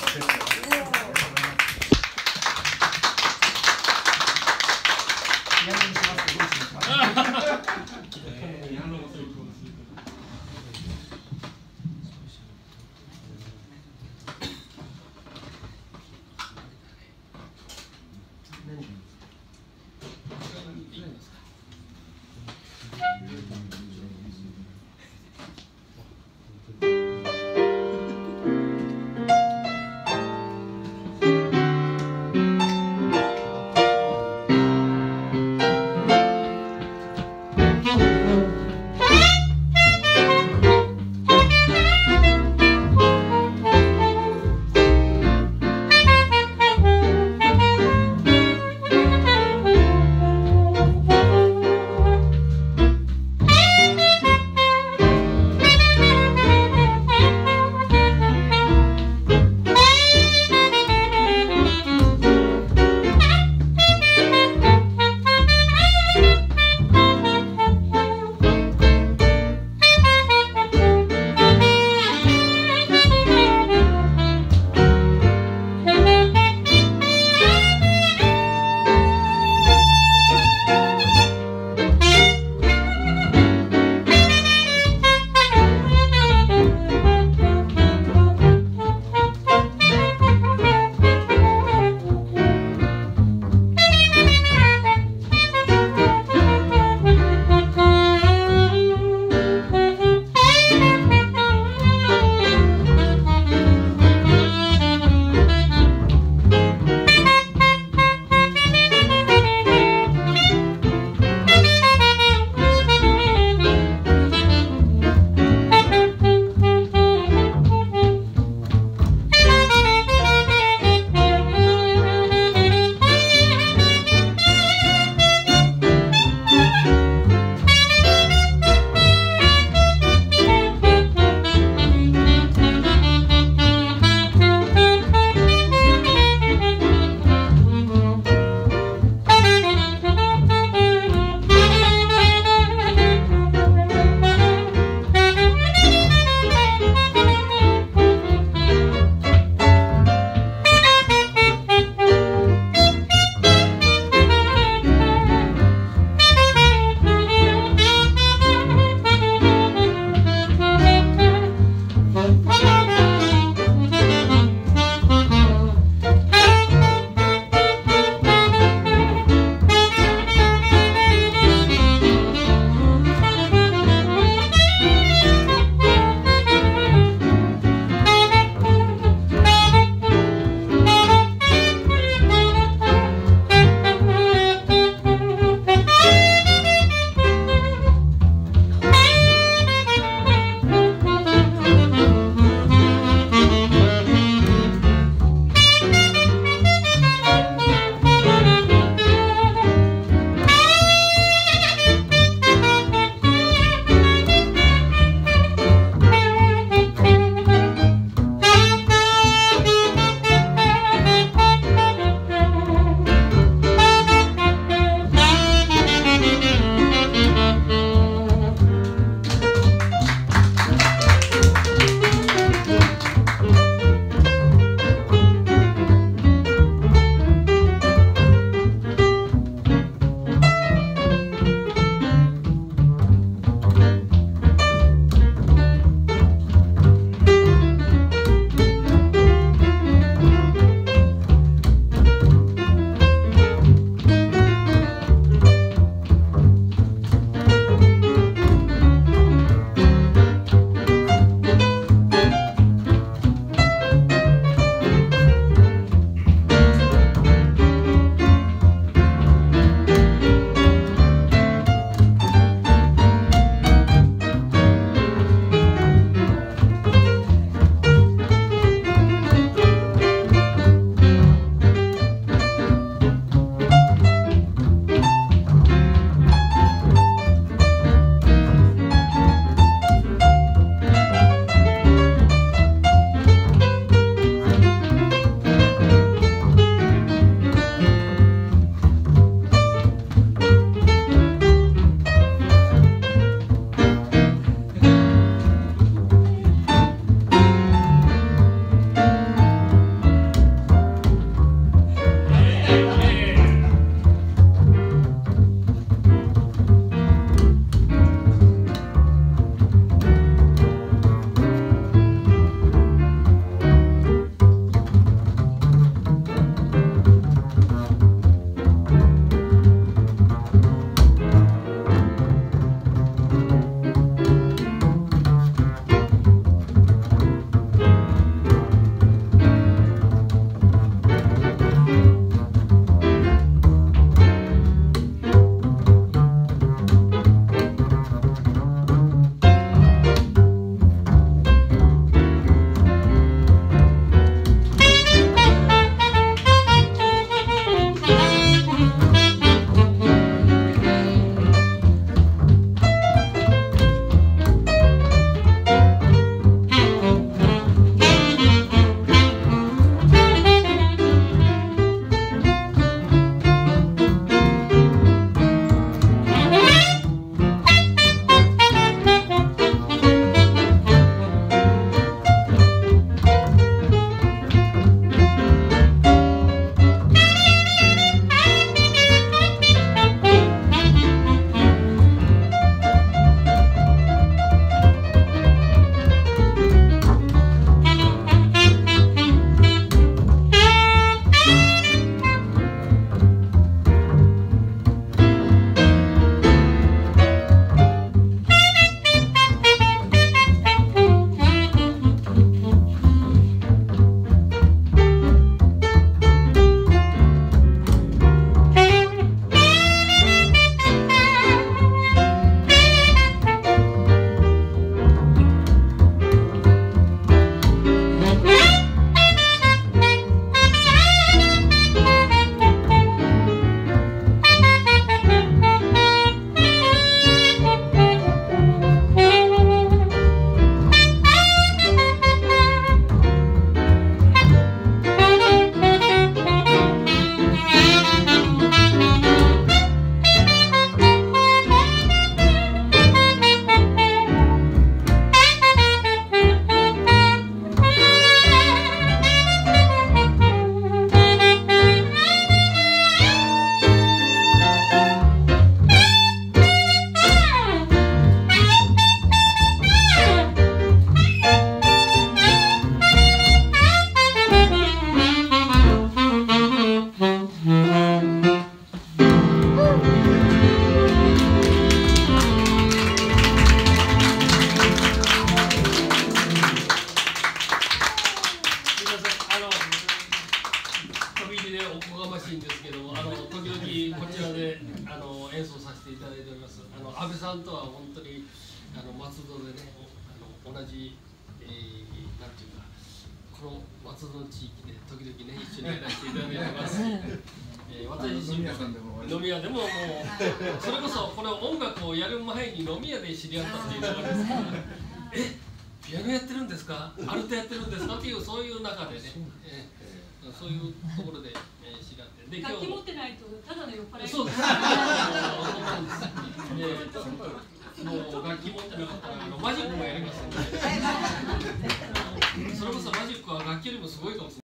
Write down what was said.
「 飛び入りでおこがましいんですけども、時々こちらで演奏させていただいております。安倍さんとは本当に松戸でね、同じ、なんていうか、この松戸の地域で時々ね一緒にやらせていただいてます。私自身も飲み屋でももうそれこそこの音楽をやる前に飲み屋で知り合ったっていうのがですからピアノやってるんですか、アルトやってるんですかっていうそういう中でね、そういうところで知り合ってで楽器持ってないとただの酔っ払い。 そうです。もう楽器持ってなかったらマジックもやりますので、それこそマジックは楽器よりもすごいかもしれない。